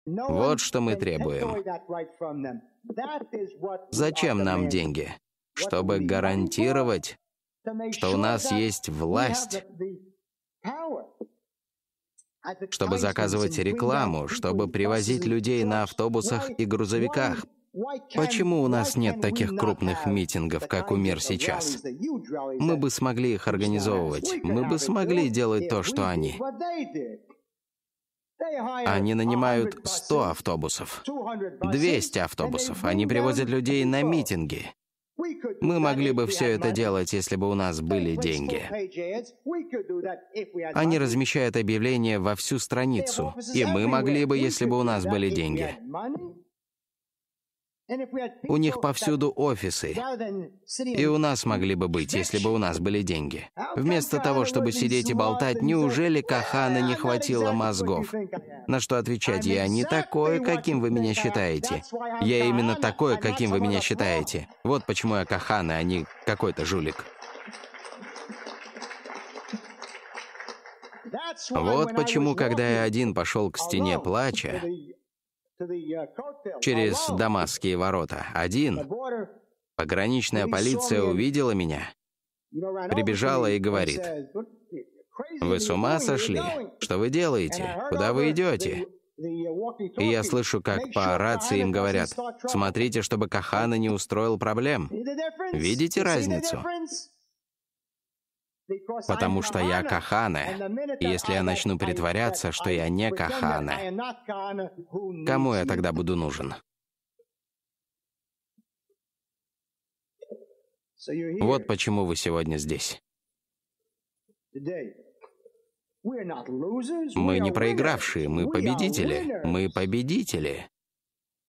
Вот что мы требуем. Зачем нам деньги? Чтобы гарантировать, что у нас есть власть, чтобы заказывать рекламу, чтобы привозить людей на автобусах и грузовиках. Почему у нас нет таких крупных митингов, как у МИР сейчас? Мы бы смогли их организовывать, мы бы смогли делать то, что они. Они нанимают 100 автобусов, 200 автобусов, они привозят людей на митинги. Мы могли бы все это делать, если бы у нас были деньги. Они размещают объявления во всю страницу, и мы могли бы, если бы у нас были деньги. У них повсюду офисы, и у нас могли бы быть, если бы у нас были деньги. Вместо того, чтобы сидеть и болтать, неужели Кахана не хватило мозгов? На что отвечать: я не такой, каким вы меня считаете. Я именно такой, каким вы меня считаете. Вот почему я Кахана, а не какой-то жулик. Вот почему, когда я один пошел к стене плача, через Дамасские ворота, один, пограничная полиция увидела меня, прибежала и говорит: «Вы с ума сошли? Что вы делаете? Куда вы идете?» И я слышу, как по рации им говорят: «Смотрите, чтобы Кахана не устроил проблем». Видите разницу? Потому что я Кахана, и если я начну притворяться, что я не Кахана, кому я тогда буду нужен? Вот почему вы сегодня здесь. Мы не проигравшие, мы победители. Мы победители.